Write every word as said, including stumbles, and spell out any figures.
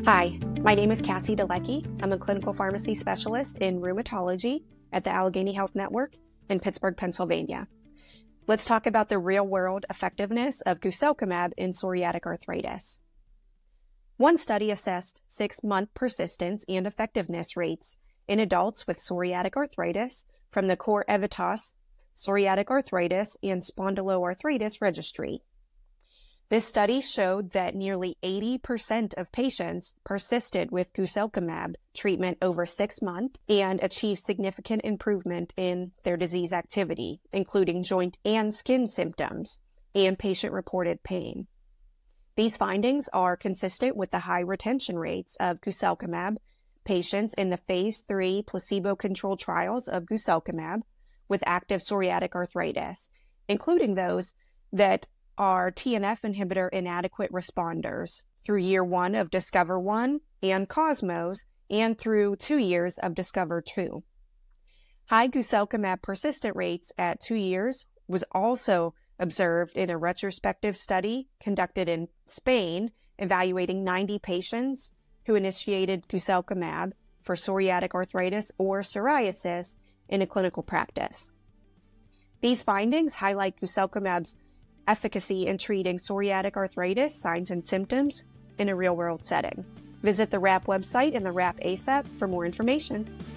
Hi, my name is Cassie Dolecki. I'm a clinical pharmacy specialist in rheumatology at the Allegheny Health Network in Pittsburgh, Pennsylvania. Let's talk about the real-world effectiveness of Guselkumab in psoriatic arthritis. One study assessed six-month persistence and effectiveness rates in adults with psoriatic arthritis from the CorEvitas Psoriatic Arthritis and Spondyloarthritis Registry. This study showed that nearly eighty percent of patients persisted with Guselkumab treatment over six months and achieved significant improvement in their disease activity, including joint and skin symptoms and patient-reported pain. These findings are consistent with the high retention rates of Guselkumab patients in the phase three placebo-controlled trials of Guselkumab with active psoriatic arthritis, including those that are T N F inhibitor inadequate responders through year one of Discover one and Cosmos and through two years of Discover two. High Guselkumab persistent rates at two years was also observed in a retrospective study conducted in Spain evaluating ninety patients who initiated Guselkumab for psoriatic arthritis or psoriasis in a clinical practice. These findings highlight Guselkumab's efficacy in treating psoriatic arthritis signs and symptoms in a real-world setting. Visit the R A P website and the R A P A S A P for more information.